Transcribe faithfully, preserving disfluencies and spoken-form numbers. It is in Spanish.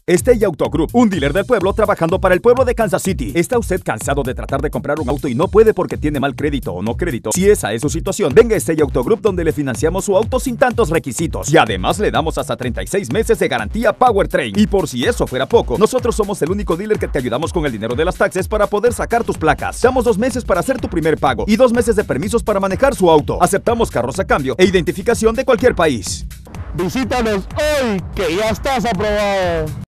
Stay Auto Group, un dealer del pueblo trabajando para el pueblo de Kansas City. ¿Está usted cansado de tratar de comprar un auto y no puede porque tiene mal crédito o no crédito? Si esa es su situación, venga a Stay Auto Group, donde le financiamos su auto sin tantos requisitos. Y además le damos hasta treinta y seis meses de garantía Powertrain. Y por si eso fuera poco, nosotros somos el único dealer que te ayudamos con el dinero de las taxes para poder sacar tus placas. Damos dos meses para hacer tu primer pago y dos meses de permisos para manejar su auto. Aceptamos carros a cambio e identificación de cualquier país. Visítanos hoy, que ya estás aprobado.